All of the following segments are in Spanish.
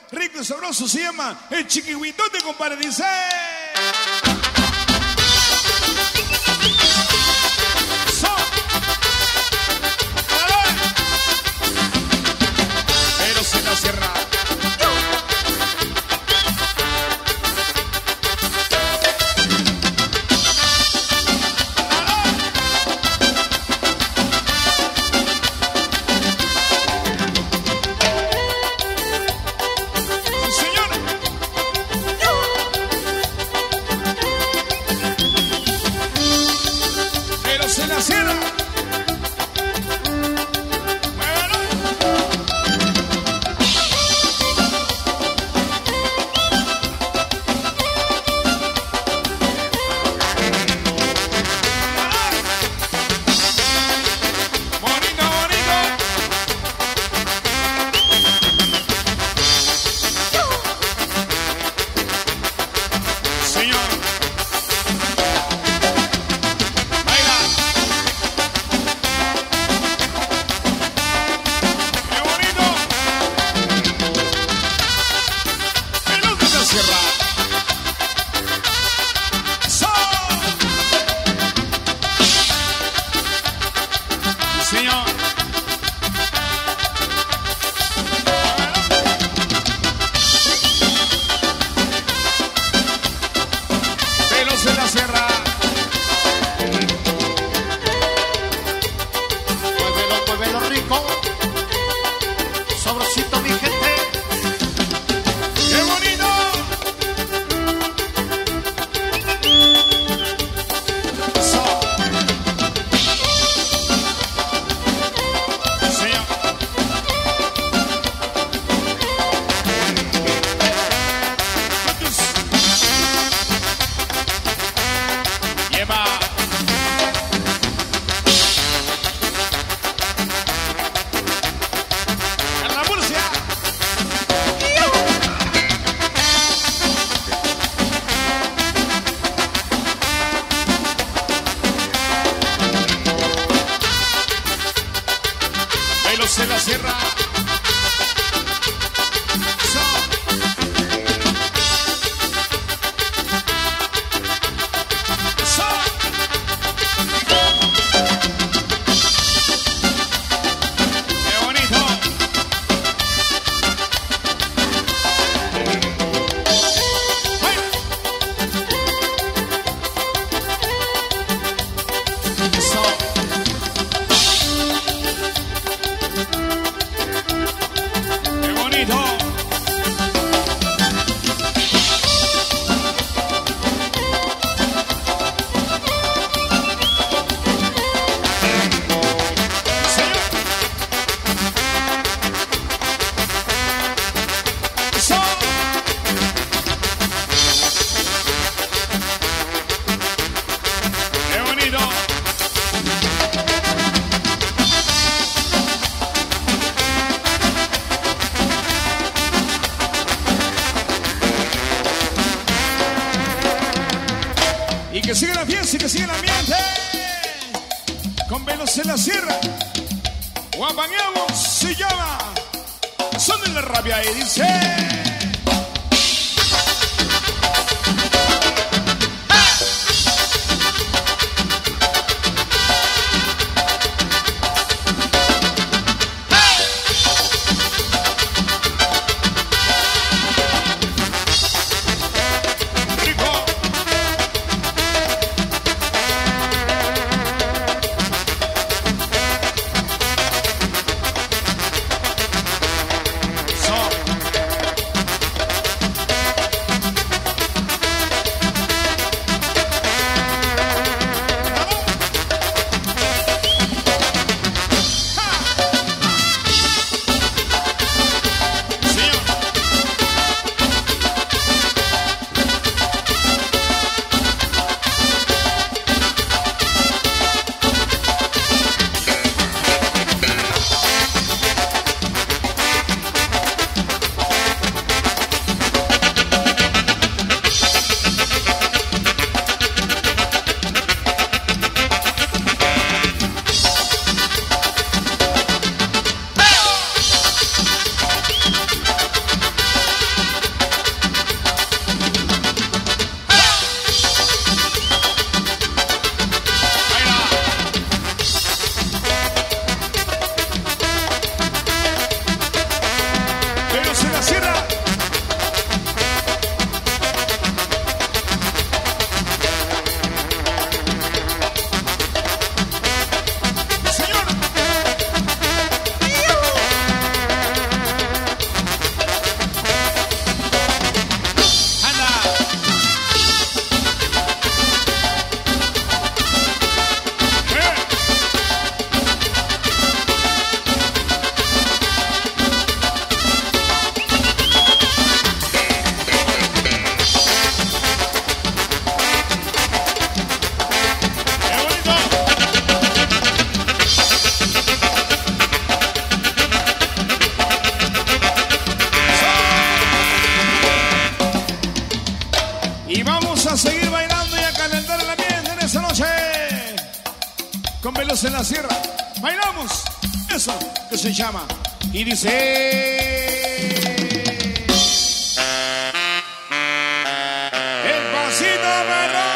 rico y sabroso, se llama el chiquihuitote, compadre, dice. Pero se la cierra. Se la cierra. Qué bonito. Y que siga la fiesta y que siga el ambiente. Con velos en la sierra. Guapaneamos se llama. Son de la rabia y dice. velos en la sierra. Bailamos eso que se llama y dice... El pasito perrón.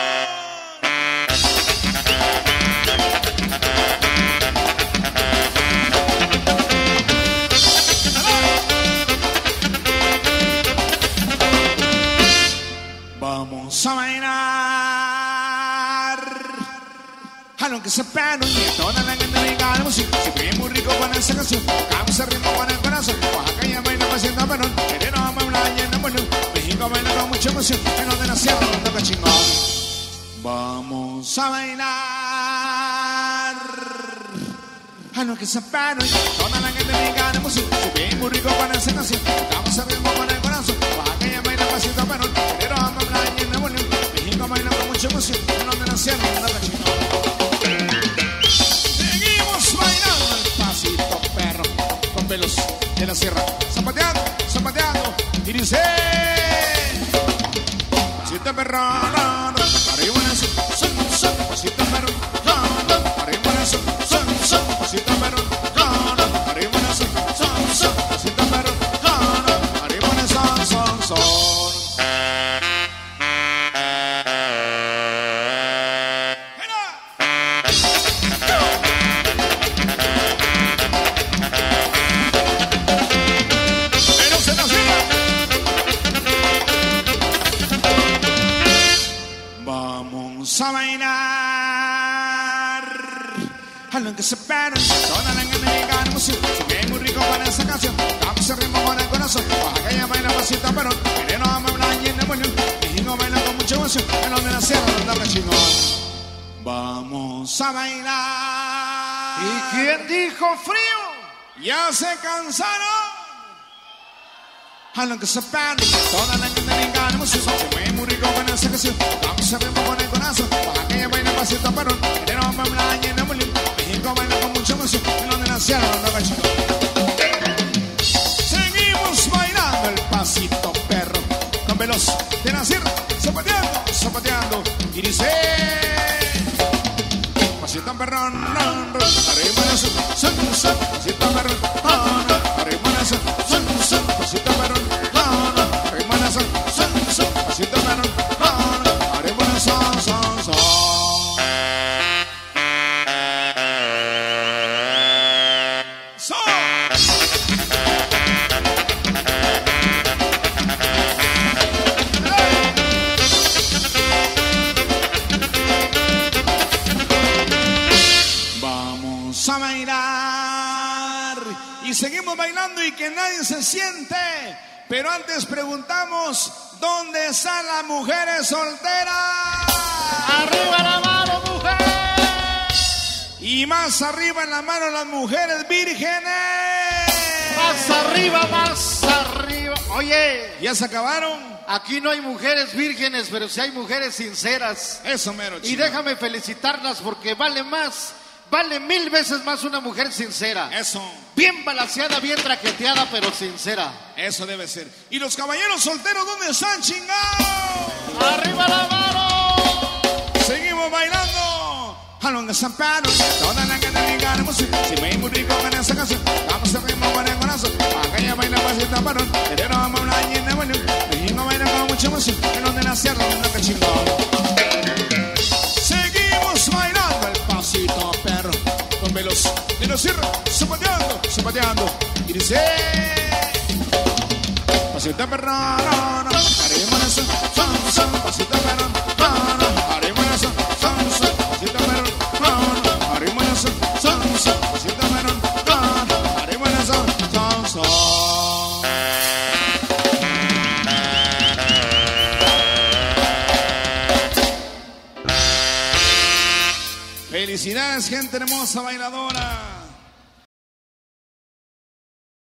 Vamos a bailar a lo que se pega y toda la gente venga la música. Se ve muy rico con esa canción. Vamos a ritmo con el corazón. Oaxaca ya baila pasito perrón. Queremos a bailar llena bueno. México baila con mucha emoción. En donde la sierra no toca chingón. Vamos a bailar a lo que se pega y toda la gente venga la música. Se ve muy rico con esa canción. Vamos a ritmo con el corazón. Oaxaca ya baila pasito perrón. Queremos a bailar llena bueno. México baila con mucha emoción. En donde la sierra no toca chingón. Pelos de la sierra, zapateando, zapateando, y dice: pasito perrón, arriba en eso, son, pasito perrón, arriba en eso, son, pasito perrón, arriba en eso, son, pasito perrón, arriba en eso, son. Vamos a bailar a lo que se pega toda la gente venga la música. Se ve muy rico con esa canción. Vamos a ritmo con el corazón. Oaxaca ya baila pasito perrón. Queremos a bailar llena bueno. México baila con mucha emoción. En donde la sierra no toca chingón. Vamos a bailar. ¿Y quién dijo frío? Ya se cansaron. A lo que se pega toda la gente venga la música. Se ve muy rico con esa canción. Vamos a ritmo con el corazón. Oaxaca ya baila pasito perrón. Queremos a bailar llena bueno. México baila con mucha emoción. En donde la sierra no toca chingón. Seguimos bailando el pasito perro con veloz de la sierra, zapateando, zapateando, y dice: pasito perrón, arriba en eso, son, pasito perrón, arriba en eso, son, pasito perrón, arriba en eso, son, pasito perrón, arriba en eso, son. Vamos a bailar y seguimos bailando y que nadie se siente. Pero antes preguntamos: ¿dónde están las mujeres solteras? ¡Arriba la mano, mujer! Y más arriba en la mano las mujeres vírgenes. ¡Más arriba, más arriba! Oye, ¿ya se acabaron? aquí no hay mujeres vírgenes, pero sí hay mujeres sinceras. Eso mero, chico. Y déjame felicitarlas porque vale 1000 veces más una mujer sincera. Eso. Bien balanceada, bien traqueteada, pero sincera. Eso debe ser. ¿Y los caballeros solteros dónde están, chingados? ¡Arriba la mano! Seguimos bailando a lo que San Pedro. Toda la gente venga la música. Si me muy rico con esa canción. Vamos a ritmo con el corazón. Acá ya baila pasito perrón. Pero vamos a hablar llena bueno. México baila con mucha emoción. En donde la sierra no toca chingón. Seguimos bailando el pasito perro con veloz de la sierra, zapateando, zapateando, y dice: pasito perrón, arriba en eso, son, pasito perrón, arriba en eso, son, pasito perrón, arriba en eso, son, pasito perrón, arriba en eso, son. Felicidades, gente hermosa bailadora.